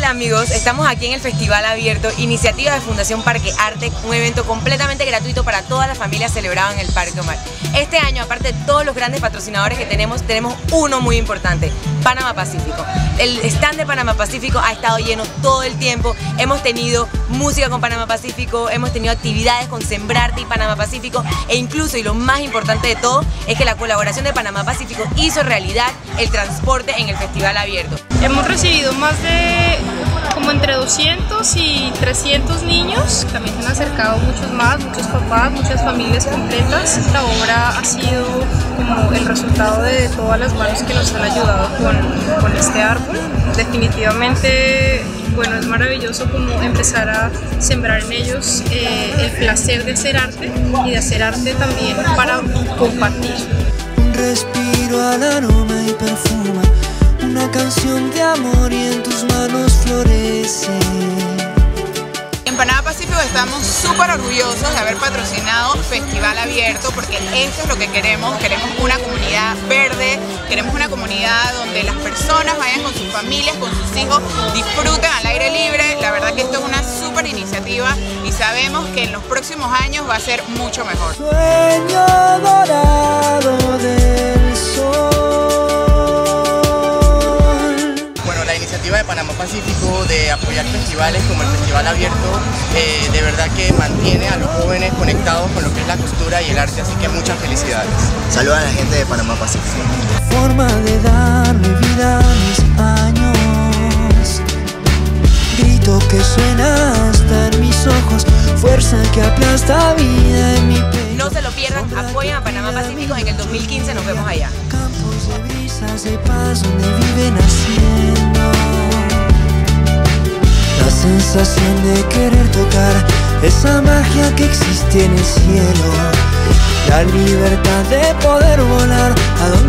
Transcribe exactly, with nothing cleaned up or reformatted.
Hola amigos, estamos aquí en el Festival Abierto, iniciativa de Fundación Parque Arte, un evento completamente gratuito para todas las familias celebrado en el Parque Omar. Este año, aparte de todos los grandes patrocinadores que tenemos, tenemos uno muy importante, Panamá Pacífico. El stand de Panamá Pacífico ha estado lleno todo el tiempo, hemos tenido música con Panamá Pacífico, hemos tenido actividades con Sembrarte y Panamá Pacífico e incluso, y lo más importante de todo, es que la colaboración de Panamá Pacífico hizo realidad el transporte en el Festival Abierto. Hemos recibido más de como entre doscientos y trescientos niños, también se han acercado muchos más, muchos papás, muchas familias completas. La obra ha sido como el resultado de todas las manos que nos han ayudado con, con este árbol. Definitivamente, bueno, es maravilloso como empezar a sembrar en ellos eh, el placer de hacer arte y de hacer arte también para compartir. Un respiro al aroma y perfuma una canción de amor y en tus manos florece. En Panamá Pacífico estamos súper orgullosos de haber patrocinado Festival Abierto porque eso es lo que queremos. Queremos una comunidad verde, queremos una comunidad donde las personas vayan con sus familias, con sus hijos, disfruten al aire libre. La verdad que esto es una súper iniciativa y sabemos que en los próximos años va a ser mucho mejor. Sueño dorado del sol. De Panamá Pacífico de apoyar festivales como el Festival Abierto eh, de verdad que mantiene a los jóvenes conectados con lo que es la cultura y el arte, así que muchas felicidades. Saludos a la gente de Panamá Pacífico. Forma de darle vida a mis años, grito que suena hasta en mis ojos, fuerza que aplasta vida en mi pecho. No se lo pierdan, apoyen a Panamá Pacífico, en el dos mil quince nos vemos allá. Campos de brisas de paz donde viven haciendo la sensación de querer tocar esa magia que existe en el cielo, la libertad de poder volar a donde